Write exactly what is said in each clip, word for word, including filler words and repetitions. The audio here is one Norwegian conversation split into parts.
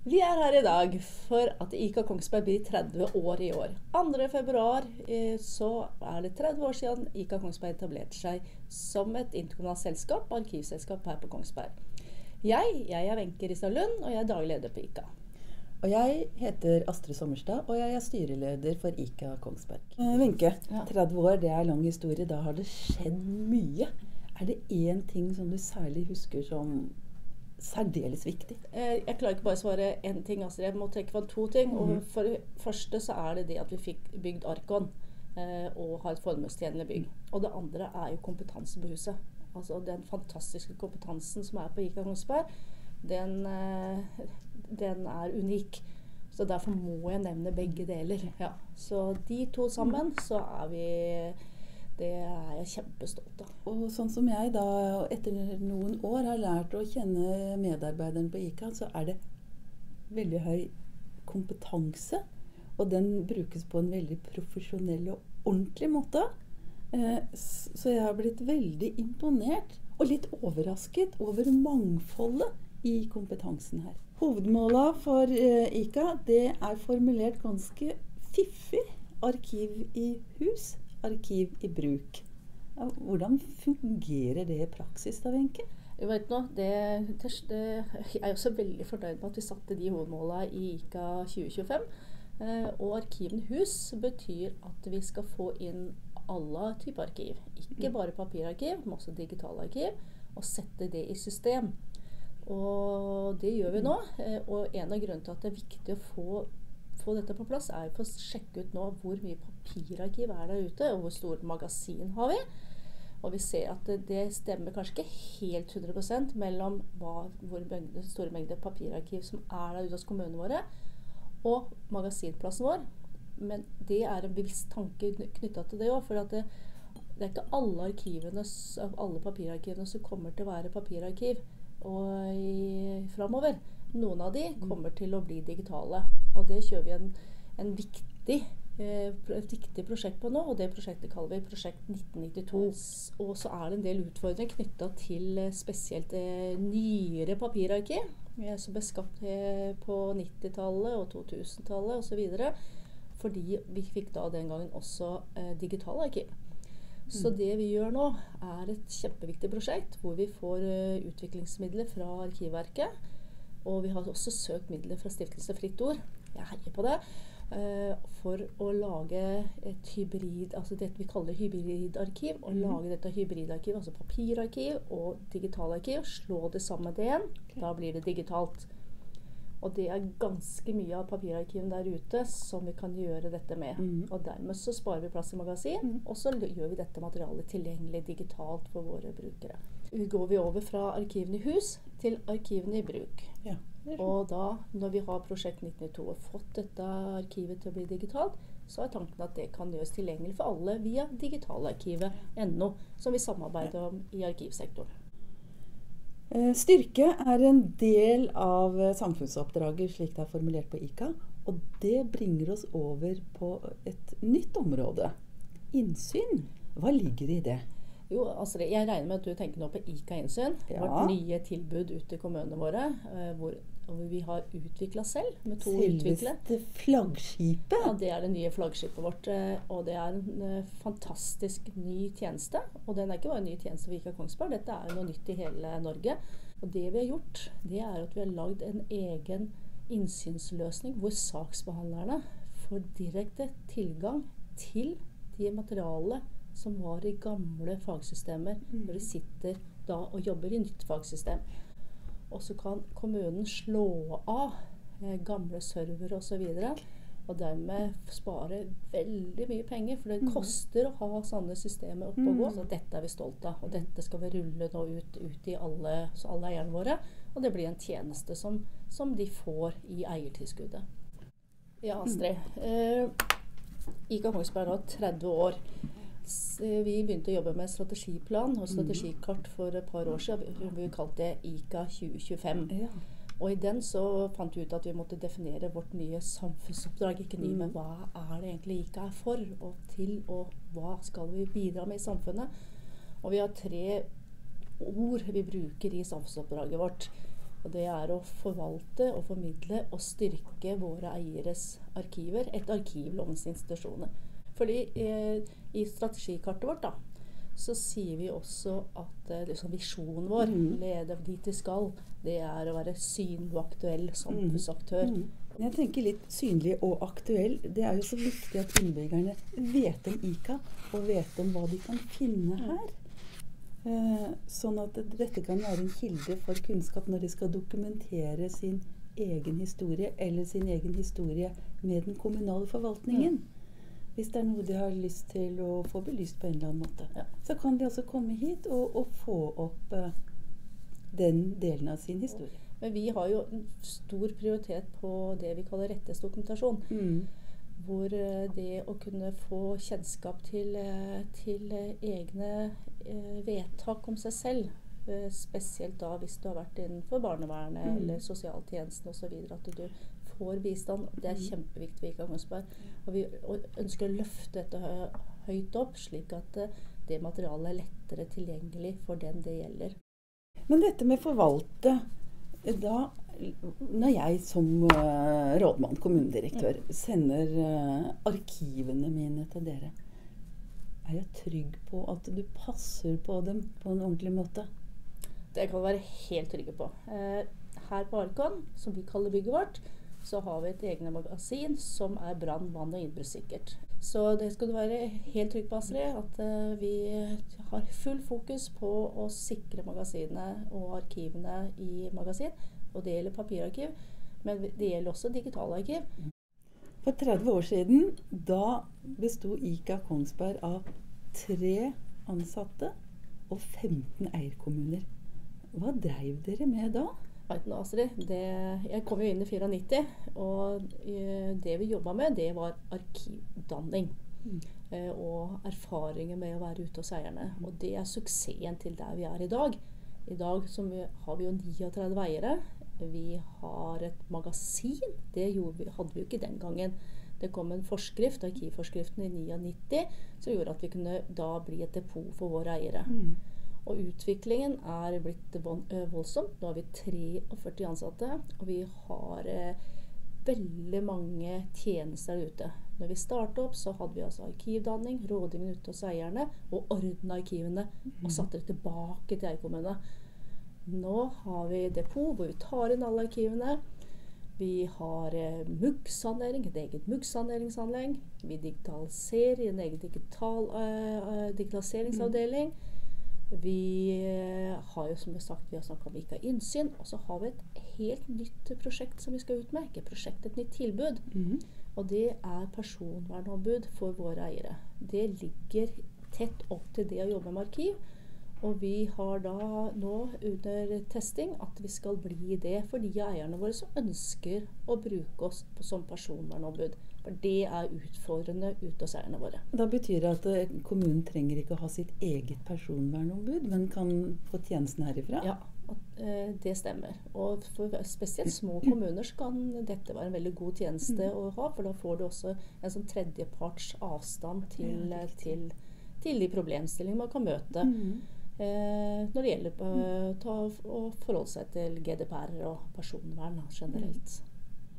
Vi er her i dag for at ICA Kongsberg blir tretti år i år. andre februar eh, så er det tretti år siden ICA Kongsberg etablerte seg som et interkommunalt selskap, arkivselskap her på Kongsberg. Jeg, jeg er Wenche Ristad Lund, og jeg er daglig leder på ICA. Og jeg heter Astrid Sommerstad, og jeg er styreleder for ICA Kongsberg. Eh, Wenche, Ja. tretti år, det er lang historie. Da har det skjedd mye. Er det én ting som du særlig husker som særdeles viktig? Eh, Jeg klarer ikke bare å svare én ting, Astrid. Jeg må trekke fram to ting. Og Mhm. for det første så er det det at vi fikk bygd Arkon eh, og har et formålstjenlig bygg. Og det andre er jo kompetansen på huset. Altså den fantastiske kompetansen som er på ICA Kongsberg, den, eh, den er unik. Så derfor må jeg nevne begge deler. Ja. Så de to sammen, så er vi Det er jeg kjempestolt av. Og sånn som jeg da, etter noen år har lært å kjenne medarbeideren på ICA, så er det veldig høy kompetanse, og den brukes på en veldig profesjonell og ordentlig måte. Eh, s- Så jeg har blitt veldig imponert og litt overrasket over mangfoldet i kompetansen her. Hovedmålet for eh, ICA, det er formulert ganske fiffig. Arkiv i hus, arkiv i bruk. Ja, hvordan fungerer det i praksis da, Wenche? Jeg vet nå, det, det, det, jeg er også veldig fornøyd med at vi satte de hovedmålene i ICA tjue tjuefem. Eh, og Arkiven i hus betyr at vi skal få inn alle typer arkiv. Ikke bare papirarkiv, men også digitalarkiv. Og sette det i system. Og det gjør vi nå. Eh, og en av grunnene til at det er viktig å få, få dette på plass, er for å sjekke ut nå hvor mye papirarkiv er der ute, og hvor stort magasin har vi. Og vi ser at det, det stemmer kanskje ikke helt hundre prosent mellom hva, hvor mengde, store mengder papirarkiv som er der ute hos kommunene våre, og magasinplassen vår. Men det er en bevisst tanke knyttet til det også, for at det, det er ikke alle arkivene, s- av alle papirarkivene som kommer til å være papirarkiv og i, fremover. Noen av de kommer til å bli digitale, og det kjører vi en, en viktig eh, pro- et viktig prosjekt på nå, og det prosjektet kaller vi Prosjekt nitten nittito. S- Og så er det en del utfordringer knyttet til eh, spesielt eh, nyere papirarkiv, eh, som ble skapt eh, på nittitallet og to-tusentallet og så videre, fordi vi fikk da den gangen også eh, digitale arkiv. Så det vi gjør nå er et kjempeviktig prosjekt, hvor vi får eh, utviklingsmidler fra Arkivverket, og vi har også søkt midler fra Stiftelse Fritt Ord, jeg heier på det, eh, for å lage et hybrid, altså det vi kaller hybridarkiv, og Mhm. lage dette hybridarkiv, altså papirarkiv og digitalarkiv, slå det sammen med det igjen, da blir det digitalt. Og det er ganske mye av papirarkiven der ute som vi kan gjøre dette med. Mhm. Og dermed så sparer vi plass i magasin, Mhm. og så l- gjør vi dette materialet tilgjengelig digitalt for våre brukere. Vi går vi over fra arkivene i hus til arkivene i bruk. Ja, det er sånn. Og da, når vi har Prosjekt nitten nittito og fått dette arkivet til å bli digitalt, så er tanken at det kan gjøres tilgjengelig for alle via digitalarkivet punkt no, som vi samarbeider om i arkivsektoren. Eh, Styrke er en del av eh, samfunnsoppdraget slik det er formulert på ICA, og det bringer oss over på et nytt område. Innsyn. Hva ligger i det? Jo, altså det- jeg regner med at du tenker nå på ICA Innsyn, Ja. vårt nye tilbud ut til kommunene våre, eh, hvor, hvor vi har utviklet selv, med to utviklere. Selveste flaggskipet. Ja, det er det nye flaggskipet vårt, eh, og det er en eh, fantastisk ny tjeneste. Og den er ikke bare en ny tjeneste for ICA Kongsberg, dette er noe nytt i hele Norge. Og det vi har gjort, det er at vi har lagd en egen innsynsløsning hvor saksbehandlerne får direkte tilgang til de materialene som var i gamle fagsystemer, når de sitter da og jobber i nytt fagsystem. Og så kan kommunen slå av eh, gamle servere og så videre, og dermed spare veldig mye penger, for det koster å ha sånne systemer oppe og gå. Så dette er vi stolt av, og dette skal vi rulle nå ut, ut i alle, så alle eierne våre, og det blir en tjeneste som, som de får i eiertilskuddet. Ja, Astrid. Eh, ICA Kongsberg har tretti år. S- Vi begynte å jobbe med strategiplan og strategikart for et par år siden. Vi, vi kalte det ICA tjue tjuefem. Ja. Og i den så fant vi ut at vi måtte definere vårt nye samfunnsoppdrag. Ikke nye, men hva er det egentlig ICA er for og til, og hva skal vi bidra med i samfunnet? Og vi har tre ord vi bruker i samfunnsoppdraget vårt. Og det er å forvalte og formidle og styrke våre eieres arkiver, et arkivlovens institusjoner. Fordi eh, i strategikartet vårt da, så sier vi også at eh, liksom visjonen vår, mm. lede dit vi skal, det er å være synlig og aktuell samfunnsaktør. Mm. Jeg tenker litt synlig og aktuell. Det er jo så viktig at innbyggerne vet om I K A, og vet om hva de kan finne her. Eh, sånn at dette kan være en kilde for kunnskap når de skal dokumentere sin egen historie, eller sin egen historie med den kommunale forvaltningen. Mm. Hvis det er noe de har lyst til å få belyst på en eller annen måte. Ja. Så kan de altså komme hit og, og få opp uh, den delen av sin historie. Men vi har jo en stor prioritet på det vi kaller rettighetsdokumentasjon. Mm. Hvor uh, det å kunne få kjennskap til, uh, til uh, egne uh, vedtak om seg selv, uh, spesielt da hvis du har vært innenfor barnevernet mm. eller sosialtjenesten og så videre, at du får bistand. Det er kjempeviktig for I K A Kongsberg. Og vi ønsker å løfte dette hø høyt opp, slik at uh, det materialet er lettere tilgjengelig for den det gjelder. Men dette med forvalte, da, når jeg som uh, rådmann, kommunedirektør, mm. sender uh, arkivene mine til dere, er jeg trygg på at du passer på dem på en ordentlig måte? Det kan du være helt trygge på. Uh, her på Arkon, som vi kaller bygget vårt, så har vi et eget magasin som er brann-, vann- og innbruddssikkert. Så det skal du være helt trygg på, Astrid, at uh, vi har full fokus på å sikre magasinene og arkivene i magasin. Og det gjelder papirarkiv, men det gjelder også digitalarkiv. For tretti år siden, da bestod I K A Kongsberg av tre ansatte og femten eierkommuner. Hva drev dere med da? Astrid, det, jeg kom jo inn i nittifire, og det vi jobbet med, det var arkivdanning. Mm. Eh, og erfaringer med å være ute hos eierne. Og det er suksessen til der vi er i dag. I dag som vi, har vi jo trettini eiere. Vi har et magasin. Det gjorde vi, hadde vi jo ikke den gangen. Det kom en forskrift, arkivforskriften i nittioni, som gjorde at vi kunne da bli et depot for våre eiere. Mm. Og utviklingen er blitt voldsomt. Nå har vi førtitre ansatte, og vi har eh, veldig mange tjenester ute. Når vi startet opp, så hadde vi altså arkivdanning, rådgivning ute hos eierne, og ordnet arkivene, og satte det tilbake til eierkommunene. Nå har vi depot hvor vi tar inn alle arkivene. Vi har eh, muggsanering, et eget muggsaneringsanlegg. Vi digitaliserer i en egen digital, eh, digitaliseringsavdeling. Vi har jo, som vi har sagt, vi har snakket om I K A-innsyn, og så har vi et helt nytt prosjekt som vi skal ut med. Ikke prosjekt, et nytt tilbud. Mm-hmm. Og det er personvernombud for våre eiere. Det ligger tett opp til det å jobbe med arkiv. Og vi har da nå under testing at vi skal bli det for de eierne våre som ønsker å bruke oss som personvernombud. For det er utfordrende ute hos eierne våre. Da betyr det at kommunen trenger ikke å ha sitt eget personvernombud, men kan få tjenesten herifra? Ja, det stemmer. Og for spesielt små kommuner så kan dette være en veldig god tjeneste mm. å ha, for da får du også en sånn tredjeparts avstand til, ja, til, til de problemstillingene man kan møte. Mm. Eh, når det gjelder å ta, å forholde seg til G D P R og personvern generelt. Mm.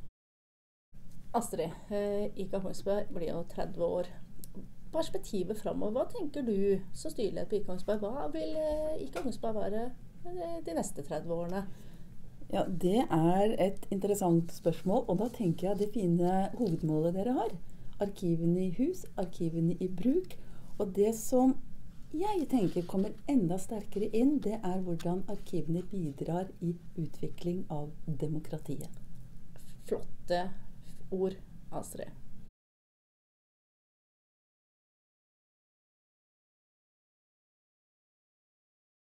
Astrid, eh, I K A Kongsberg blir jo tretti år. Perspektivet fremover, hva tenker du som styreleder på I K A Kongsberg? Hva vil eh, I K A Kongsberg være de neste tretti årene? Ja, det er et interessant spørsmål, og da tenker jeg det fine hovedmålet dere har. Arkivene i hus, arkivene i bruk, og det som jeg tenker kommer enda sterkere inn, det er hvordan arkivene bidrar i utvikling av demokratiet. Flotte ord, Astrid.